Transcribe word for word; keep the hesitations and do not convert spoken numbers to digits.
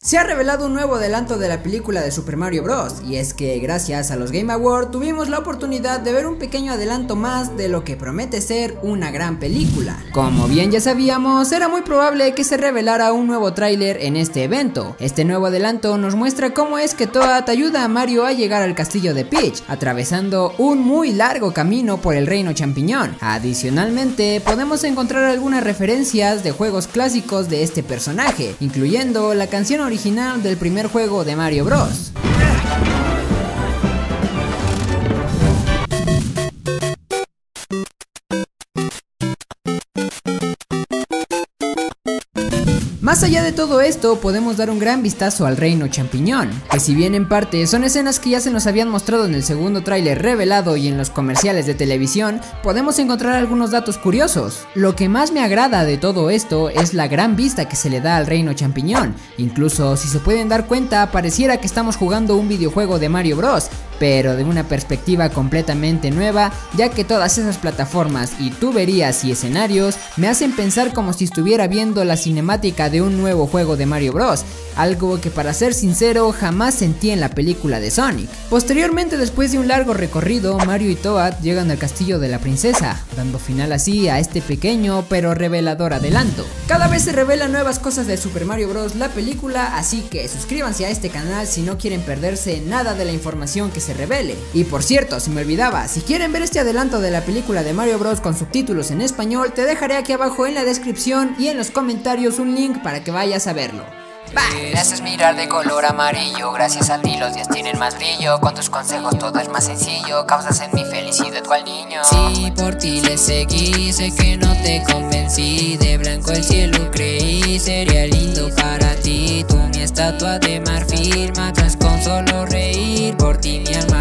Se ha revelado un nuevo adelanto de la película de Super Mario Bros. Y es que gracias a los Game Awards tuvimos la oportunidad de ver un pequeño adelanto más de lo que promete ser una gran película. Como bien ya sabíamos, era muy probable que se revelara un nuevo tráiler en este evento. Este nuevo adelanto nos muestra cómo es que Toad ayuda a Mario a llegar al castillo de Peach, atravesando un muy largo camino por el reino champiñón. Adicionalmente, podemos encontrar algunas referencias de juegos clásicos de este personaje, incluyendo la canción original original del primer juego de Mario Bros. Más allá de todo esto, podemos dar un gran vistazo al reino champiñón, que si bien en parte son escenas que ya se nos habían mostrado en el segundo tráiler revelado y en los comerciales de televisión, podemos encontrar algunos datos curiosos. Lo que más me agrada de todo esto es la gran vista que se le da al reino champiñón. Incluso si se pueden dar cuenta, pareciera que estamos jugando un videojuego de Mario Bros, pero de una perspectiva completamente nueva, ya que todas esas plataformas y tuberías y escenarios me hacen pensar como si estuviera viendo la cinemática de un nuevo juego de Mario Bros, algo que para ser sincero jamás sentí en la película de Sonic. Posteriormente, después de un largo recorrido, Mario y Toad llegan al castillo de la princesa, dando final así a este pequeño pero revelador adelanto. Cada vez se revelan nuevas cosas de Super Mario Bros, la película, así que suscríbanse a este canal si no quieren perderse nada de la información que se revele. Y por cierto, se me olvidaba, si quieren ver este adelanto de la película de Mario Bros con subtítulos en español, te dejaré aquí abajo en la descripción y en los comentarios un link para que vayas a verlo. Bye. Me haces mirar de color amarillo, gracias a ti los días tienen más brillo, con tus consejos todo es más sencillo, causas en mi felicidad cual niño. Si por ti le seguí, sé que no te convencí, de blanco el cielo creí, sería lindo para ti, tú mi estatua de marfil, matas con solo reír, por ti mi alma